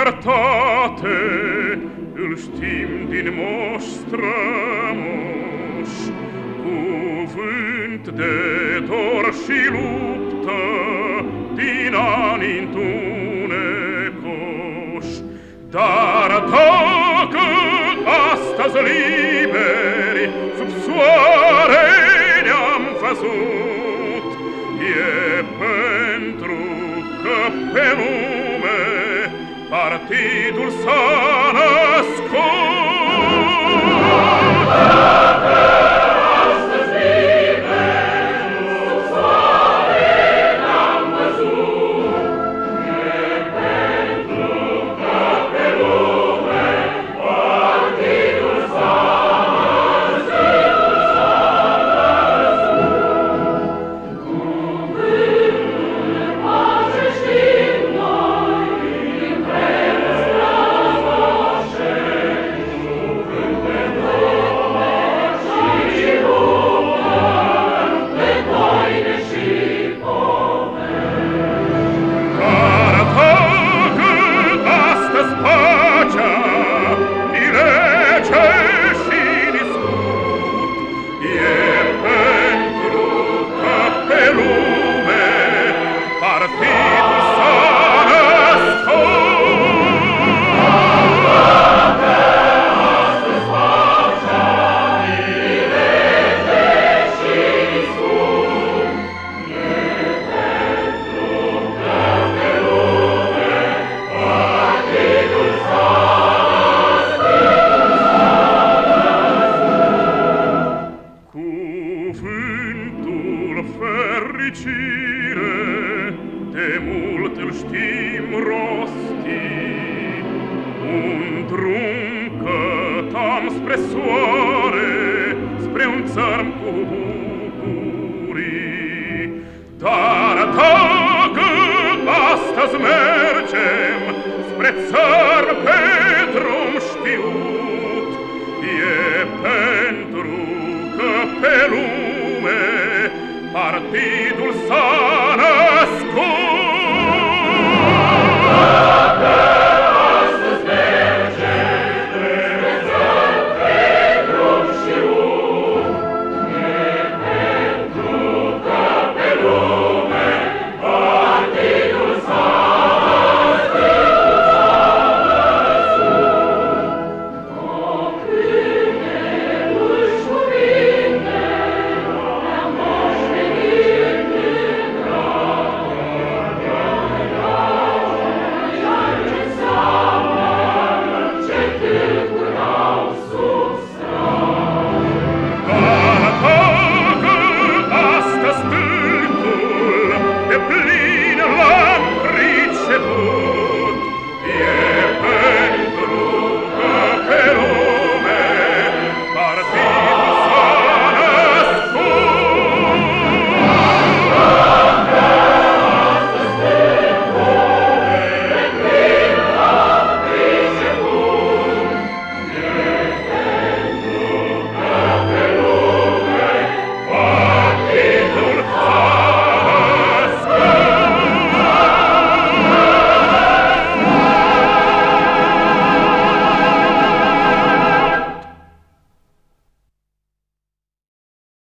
libertate îl știm din moș strămoș, cuvânt de dor și luptă din ani întunecoș. Dar dacă astăzi liberi sub soare ne-am văzut, e pentru că pe lume partidul s-a născut. Fericire, de mult îl știm rosti, un drum cătam spre soare, spre un țărm cu bucurii.